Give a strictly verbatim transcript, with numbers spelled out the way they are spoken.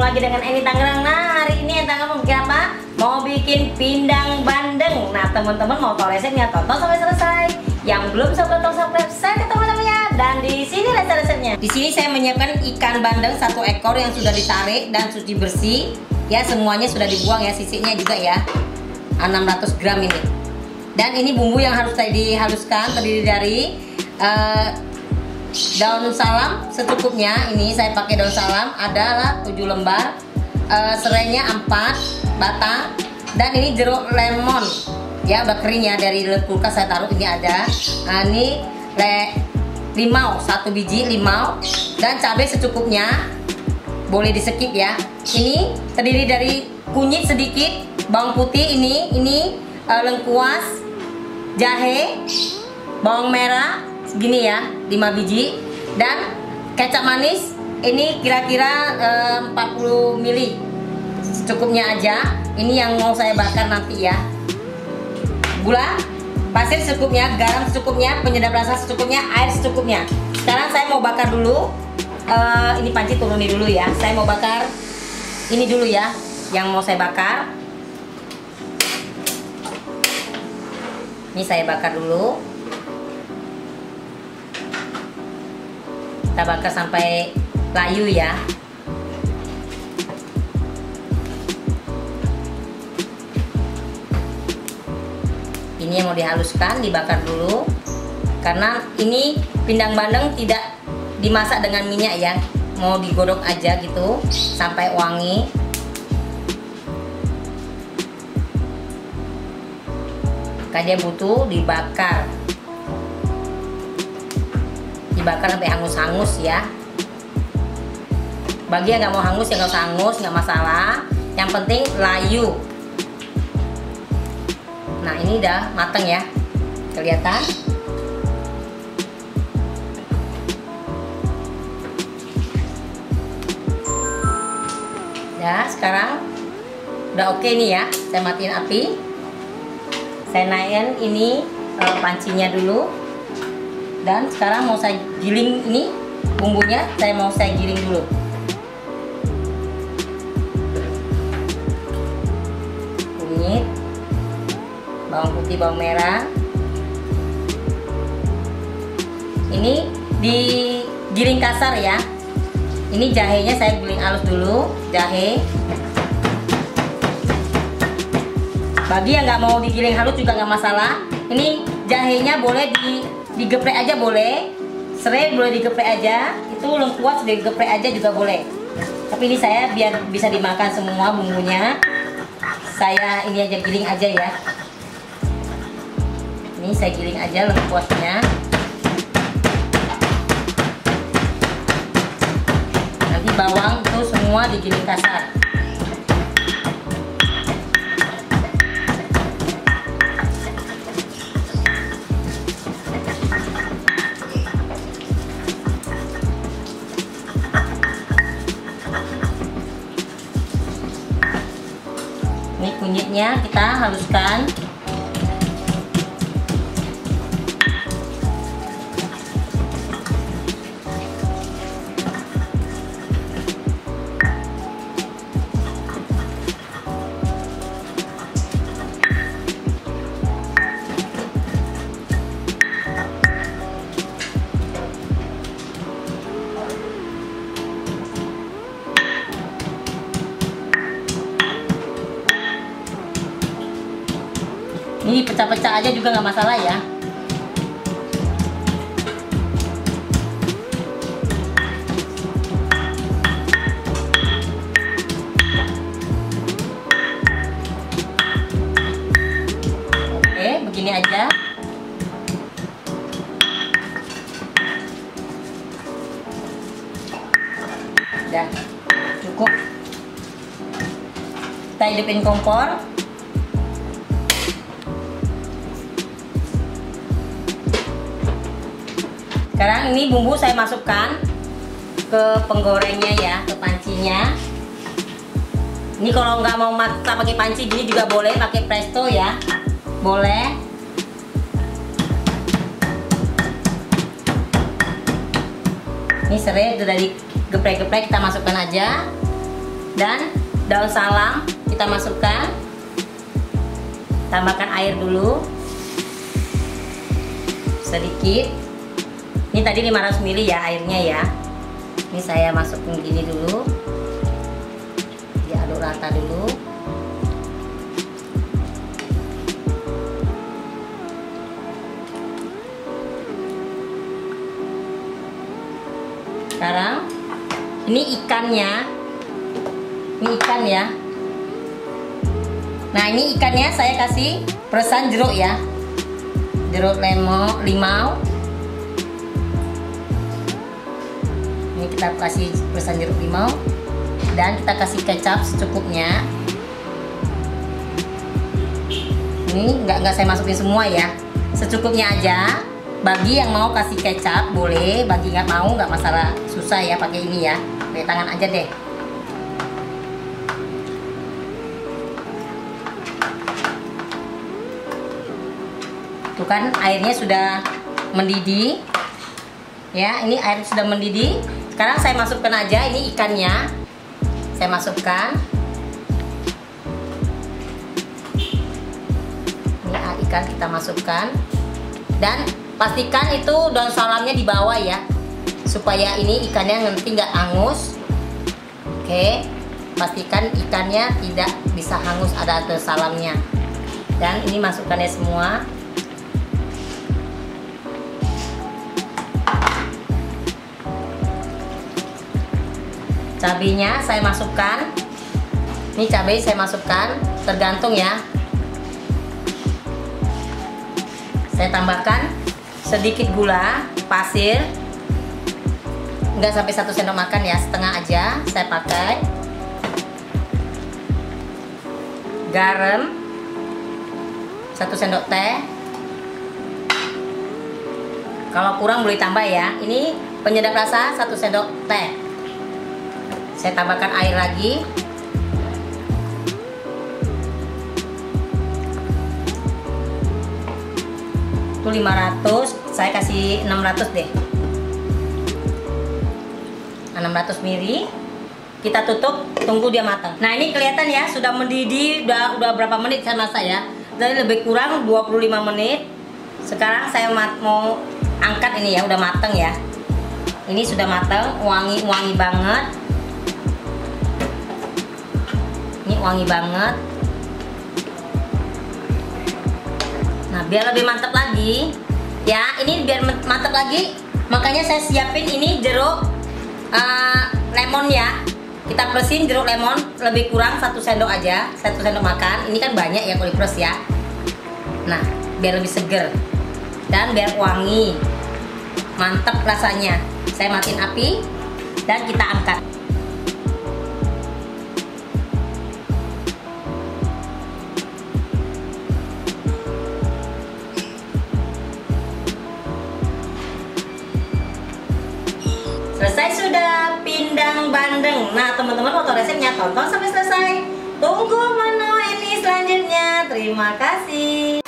lagi dengan Eni Tangerang. Nah, hari ini Eni Tangerang mau bikin apa? Mau bikin pindang bandeng. Nah, teman-teman mau tahu resepnya? Tonton sampai selesai. Yang belum subscribe, subscribe saya ke teman-temannya. Dan di sini resep-resepnya. Di sini saya menyiapkan ikan bandeng satu ekor yang sudah ditarik dan suci bersih. Ya, semuanya sudah dibuang ya, sisinya juga ya. enam ratus gram ini. Dan ini bumbu yang harus saya dihaluskan terdiri dari uh, daun salam secukupnya. Ini saya pakai daun salam adalah tujuh lembar, uh, serainya empat batang, dan ini jeruk lemon ya, udah kering ya, dari kulkas saya taruh. Ini ada uh, ini le, limau satu biji limau, dan cabai secukupnya, boleh di skip ya. Ini terdiri dari kunyit sedikit, bawang putih ini ini uh, lengkuas, jahe, bawang merah segini ya, lima biji, dan kecap manis ini kira-kira uh, empat puluh mili, secukupnya aja. Ini yang mau saya bakar nanti ya. Gula pasir secukupnya, garam secukupnya, penyedap rasa secukupnya, air secukupnya. Sekarang saya mau bakar dulu. Uh, ini panci turunin dulu ya. Saya mau bakar ini dulu ya, yang mau saya bakar. Ini saya bakar dulu. Kita bakar sampai layu ya. Ini yang mau dihaluskan, dibakar dulu. Karena ini pindang bandeng tidak dimasak dengan minyak ya, mau digodok aja gitu sampai wangi. Maka dia butuh dibakar. Dibakar sampai hangus-hangus ya. Bagi yang nggak mau hangus ya nggak usah hangus, nggak masalah. Yang penting layu. Nah, ini udah mateng ya, kelihatan. Ya, sekarang udah oke nih ya. Saya matiin api. Saya naikin ini uh, pancinya dulu. Dan sekarang mau saya giling ini bumbunya, saya mau saya giling dulu. Kunyit, bawang putih, bawang merah. Ini digiling kasar ya. Ini jahenya saya giling halus dulu, jahe. Bagi yang nggak mau digiling halus juga nggak masalah. Ini jahenya boleh di digeprek aja boleh, serai boleh digeprek aja, itu lengkuas digeprek aja juga boleh. Tapi ini saya biar bisa dimakan semua bumbunya, saya ini aja giling aja ya. Ini saya giling aja lengkuasnya. Nanti bawang itu semua digiling kasar. Ini kunyitnya kita haluskan. Ini pecah-pecah aja juga nggak masalah ya. Oke, begini aja. Udah cukup. Kita hidupin kompor. Sekarang ini bumbu saya masukkan ke penggorengnya ya, ke pancinya. Ini kalau nggak mau masak pakai panci gini juga boleh, pakai presto ya, boleh. Ini serai udah digeprek-geprek, kita masukkan aja. Dan daun salam kita masukkan. Tambahkan air dulu sedikit. Ini tadi lima ratus mililiter ya airnya ya. Ini saya masukin gini dulu. Diaduk rata dulu. Sekarang ini ikannya. Ini ikan ya. Nah, ini ikannya saya kasih peresan jeruk ya. Jeruk lemon, limau. Ini kita kasih peresan jeruk limau dan kita kasih kecap secukupnya. Ini nggak nggak saya masukin semua ya, secukupnya aja. Bagi yang mau kasih kecap boleh, bagi nggak mau nggak masalah, susah ya pakai ini ya, pakai tangan aja deh. Tuh kan airnya sudah mendidih ya, ini air sudah mendidih. Sekarang saya masukkan aja ini ikannya, saya masukkan. Ini ikan kita masukkan dan pastikan itu daun salamnya di bawah ya, supaya ini ikannya nanti nggak hangus. Oke, pastikan ikannya tidak bisa hangus, ada daun salamnya. Dan ini masukkannya semua. Cabenya saya masukkan. Ini cabai saya masukkan, tergantung ya. Saya tambahkan sedikit gula pasir, nggak sampai satu sendok makan ya, setengah aja saya pakai. Garam satu sendok teh. Kalau kurang boleh tambah ya. Ini penyedap rasa satu sendok teh. Saya tambahkan air lagi. Itu lima ratus, saya kasih enam ratus deh. enam ratus mililiter. Kita tutup, tunggu dia matang. Nah, ini kelihatan ya sudah mendidih, udah udah berapa menit saya masak ya. Jadi lebih kurang dua puluh lima menit. Sekarang saya mau angkat ini ya, udah matang ya. Ini sudah matang, wangi-wangi banget. Ini wangi banget. Nah, biar lebih mantap lagi ya, ini biar mantap lagi, makanya saya siapin ini jeruk uh, lemon ya. Kita presin jeruk lemon lebih kurang satu sendok aja, satu sendok makan. Ini kan banyak ya kalau dipres ya. Nah, biar lebih seger dan biar wangi, mantap rasanya. Saya matiin api dan kita angkat. Selesai sudah pindang bandeng. Nah, teman-teman foto resepnya tonton sampai selesai. Tunggu menu ini selanjutnya. Terima kasih.